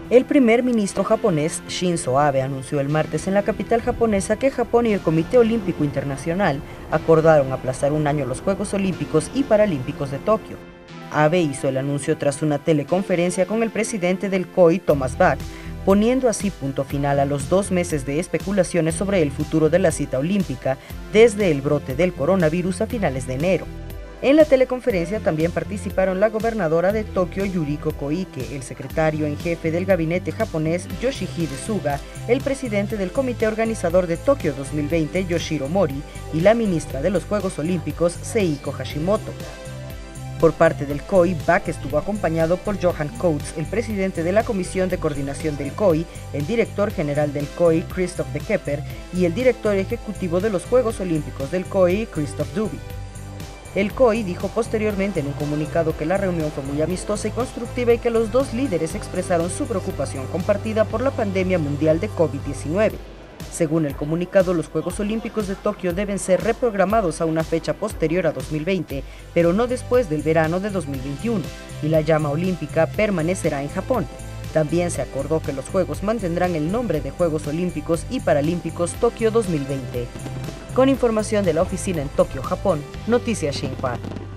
El primer ministro japonés Shinzo Abe anunció el martes en la capital japonesa que Japón y el Comité Olímpico Internacional acordaron aplazar un año los Juegos Olímpicos y Paralímpicos de Tokio. Abe hizo el anuncio tras una teleconferencia con el presidente del COI, Thomas Bach, poniendo así punto final a los 2 meses de especulaciones sobre el futuro de la cita olímpica desde el brote del coronavirus a finales de enero. En la teleconferencia también participaron la gobernadora de Tokio, Yuriko Koike, el secretario en jefe del gabinete japonés, Yoshihide Suga, el presidente del comité organizador de Tokio 2020, Yoshiro Mori, y la ministra de los Juegos Olímpicos, Seiko Hashimoto. Por parte del COI, Bach estuvo acompañado por Johan Coates, el presidente de la Comisión de Coordinación del COI, el director general del COI, Christoph de Kepper, y el director ejecutivo de los Juegos Olímpicos del COI, Christoph Duby. El COI dijo posteriormente en un comunicado que la reunión fue muy amistosa y constructiva y que los dos líderes expresaron su preocupación compartida por la pandemia mundial de COVID-19. Según el comunicado, los Juegos Olímpicos de Tokio deben ser reprogramados a una fecha posterior a 2020, pero no después del verano de 2021, y la llama olímpica permanecerá en Japón. También se acordó que los Juegos mantendrán el nombre de Juegos Olímpicos y Paralímpicos Tokio 2020. Con información de la oficina en Tokio, Japón, Noticias Xinhua.